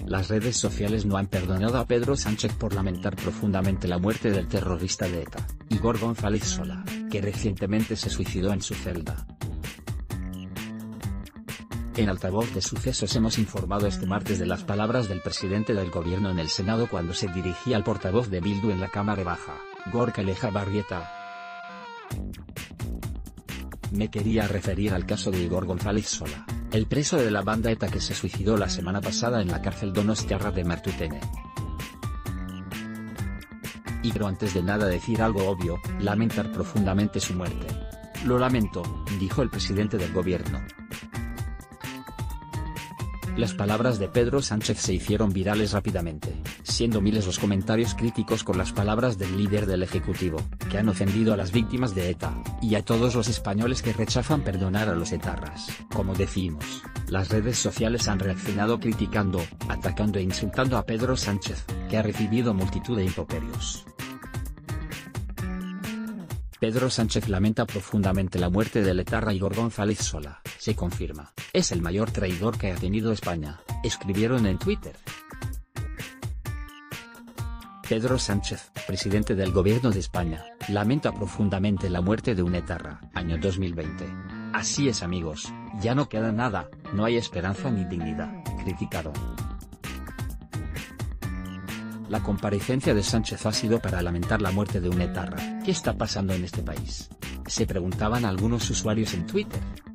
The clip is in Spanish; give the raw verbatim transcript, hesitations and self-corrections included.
Las redes sociales no han perdonado a Pedro Sánchez por lamentar profundamente la muerte del terrorista de ETA, Igor González Sola, que recientemente se suicidó en su celda. En Altavoz de Sucesos hemos informado este martes de las palabras del presidente del gobierno en el Senado cuando se dirigía al portavoz de Bildu en la Cámara Baja, Gorka Lejarbarrieta. Me quería referir al caso de Igor González Sola, el preso de la banda ETA que se suicidó la semana pasada en la cárcel donostiarra de Martutene. Y quiero antes de nada decir algo obvio, lamentar profundamente su muerte. Lo lamento, dijo el presidente del gobierno. Las palabras de Pedro Sánchez se hicieron virales rápidamente, siendo miles los comentarios críticos con las palabras del líder del Ejecutivo, que han ofendido a las víctimas de ETA, y a todos los españoles que rechazan perdonar a los etarras. Como decimos, las redes sociales han reaccionado criticando, atacando e insultando a Pedro Sánchez, que ha recibido multitud de improperios. Pedro Sánchez lamenta profundamente la muerte del etarra Igor González Sola. Se confirma, es el mayor traidor que ha tenido España, escribieron en Twitter. Pedro Sánchez, presidente del gobierno de España, lamenta profundamente la muerte de un etarra, año dos mil veinte. Así es amigos, ya no queda nada, no hay esperanza ni dignidad, criticaron. La comparecencia de Sánchez ha sido para lamentar la muerte de un etarra. ¿Qué está pasando en este país?, se preguntaban algunos usuarios en Twitter.